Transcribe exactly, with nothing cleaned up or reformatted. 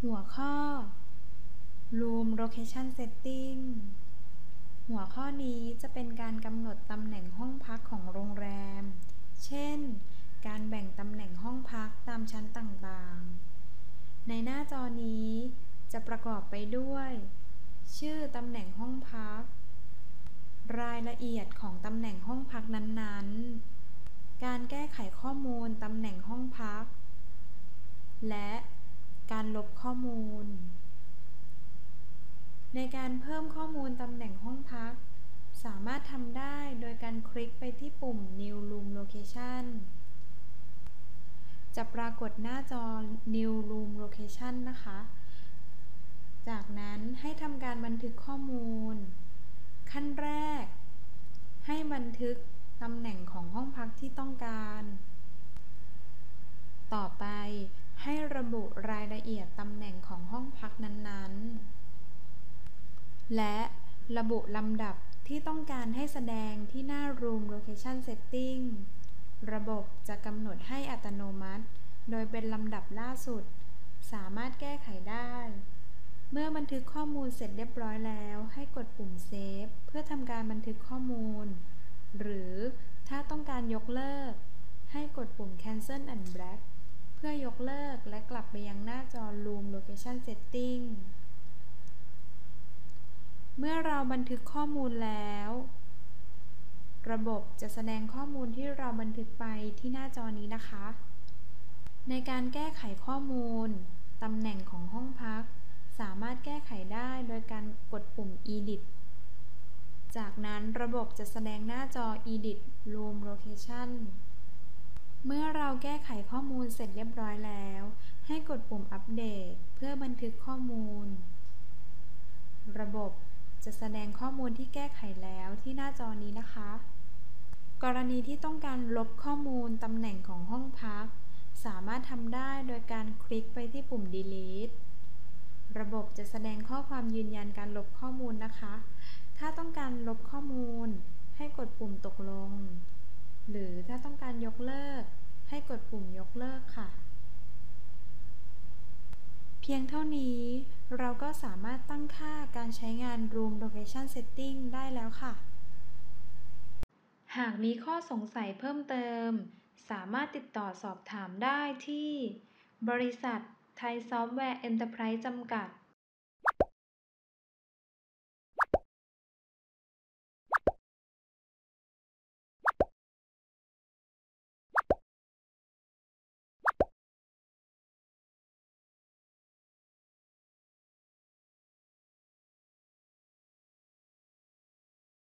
หัวข้อ Room Location Setting หัวข้อนี้จะเป็นการกำหนดตำแหน่งห้องพักของโรงแรม เช่น การแบ่งตำแหน่งห้องพักตามชั้นต่างๆ ในหน้าจอนี้จะประกอบไปด้วย ชื่อตำแหน่งห้องพัก รายละเอียดของตำแหน่งห้องพักนั้นๆ การแก้ไขข้อมูลตำแหน่งห้องพัก และการลบข้อมูล ในการเพิ่มข้อมูลตำแหน่งห้องพักสามารถทำได้โดยการคลิกไปที่ปุ่ม New Room Location จะปรากฏหน้าจอ New Room Location นะคะ จากนั้นให้ทำการบันทึกข้อมูล ขั้นแรกให้บันทึกตำแหน่งของห้องพักที่ต้องการ ต่อไปให้ระบุรายละเอียดตำแหน่งของห้องพักนั้นๆ และระบุลำดับที่ต้องการให้แสดงที่หน้า Room Location Setting ระบบจะกำหนดให้อัตโนมัติ โดยเป็นลำดับล่าสุด สามารถแก้ไขได้ เมื่อบันทึกข้อมูลเสร็จเรียบร้อยแล้วให้กดปุ่ม Save เพื่อทำการบันทึกข้อมูล หรือถ้าต้องการยกเลิกให้กดปุ่ม Cancel and Back เพื่อยกเลิกและกลับไปยังหน้าจอ Room Location Setting เมื่อเราบันทึกข้อมูลแล้วระบบจะแสดงข้อมูลที่เราบันทึกไปที่หน้าจอนี้นะคะ ในการแก้ไขข้อมูลตำแหน่งของห้องพักสามารถแก้ไขได้โดยการกดปุ่ม Edit จากนั้นระบบจะแสดงหน้าจอ Edit Room Location เมื่อเราแก้ไขข้อมูลเสร็จเรียบร้อยแล้วให้กดปุ่มอัปเดตเพื่อบันทึกข้อมูลระบบจะแสดงข้อมูลที่แก้ไขแล้วที่หน้าจอนี้นะคะกรณีที่ต้องการลบข้อมูลตำแหน่งของห้องพักสามารถทำได้โดยการคลิกไปที่ปุ่ม Delete ระบบจะแสดงข้อความยืนยันการลบข้อมูลนะคะถ้าต้องการลบข้อมูลให้กดปุ่มตกลงหรือถ้าต้องการยกเลิกให้กดปุ่มยกเลิกค่ะเพียงเท่านี้เราก็สามารถตั้งค่าการใช้งาน Room Location Setting ได้แล้วค่ะหากมีข้อสงสัยเพิ่มเติมสามารถติดต่อสอบถามได้ที่บริษัทไทยซอฟต์แวร์เอ็นเตอร์ไพรส์จำกัด